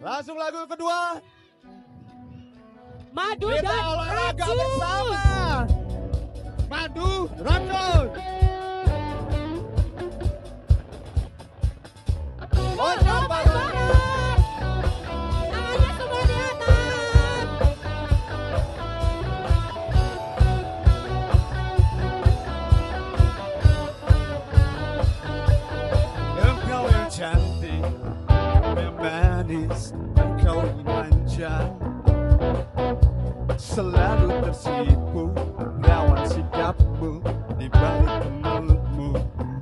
Langsung lagu kedua. Madu Kita dan olahraga racun. bersama. Madu, racun. Ojek bareng. Tangannya semua di atas. Engkau yang cantik, yang manis, engkau yang manja. Selalu tersipu lawan sikapmu di balik mulutmu.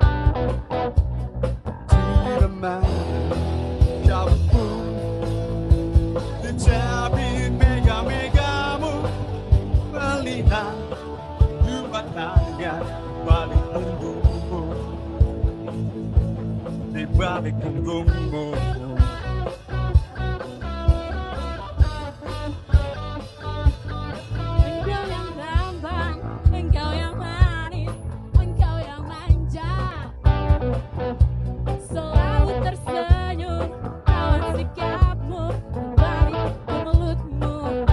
Di mana kau pun di tabir mega-megamu, melihat dua tangan balik punggungmu, di balik punggungmu. Engkau yang tampan, engkau yang manis, engkau yang manja. Selalu tersenyum lawan sikapmu balik ke mulutmu.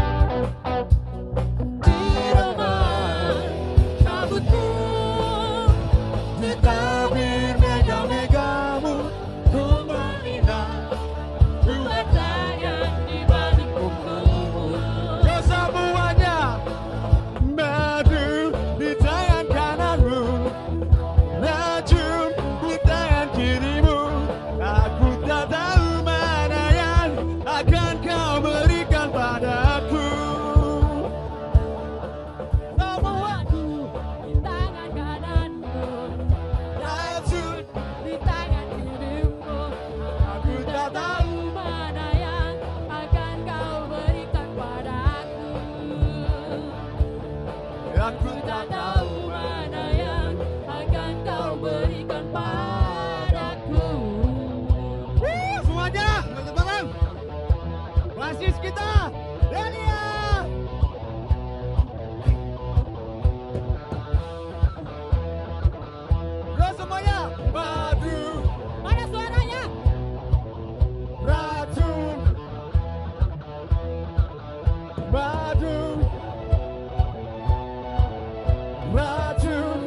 Di rumah kabutmu, Di tabir mega-megamu, ku melihat dua tangan di balik punggungmu. kesemuanya. Madu di tangan kananmu, racun di tangan kirimu. Aku tak tahu mana yang akan kau berikan padaku. Semuaku di tangan kananmu, Racun, di tangan kirimu. aku tak tahu. Mana yang akan kau berikan padaku? Aku tak tahu Mana yang akan kau berikan padaku? semuanya, bareng. Basis kita, Delia. Lo semuanya, madu, Mana suaranya? racun, madu, racun,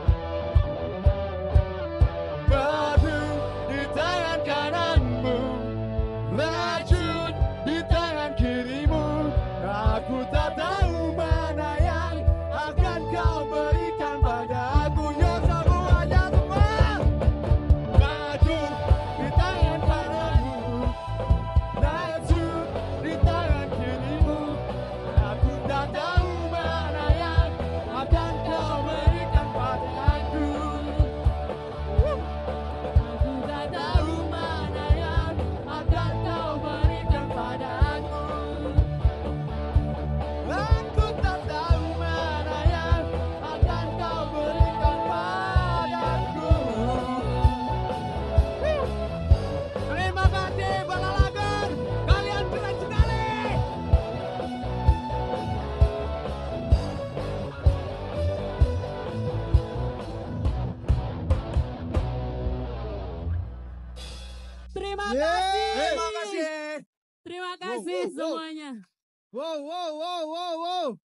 madu di tangan kananmu, racun di tangan kirimu. Aku tak tahu mana yang akan kau berikan padaku. Yo semuanya semua, madu di tangan kananmu, racun di tangan kirimu. Aku tak tahu mana yang akan kau berikan padaku. Aku tak tahu mana yang akan kau berikan padaku. Aku tak tahu mana yang akan kau berikan padaku. Terima kasih Balalagar, kalian keren sekali. Terima Yeay, kasih. terima kasih. Terima kasih Wow, wow, wow. semuanya. Wow, wow, wow, wow, wow.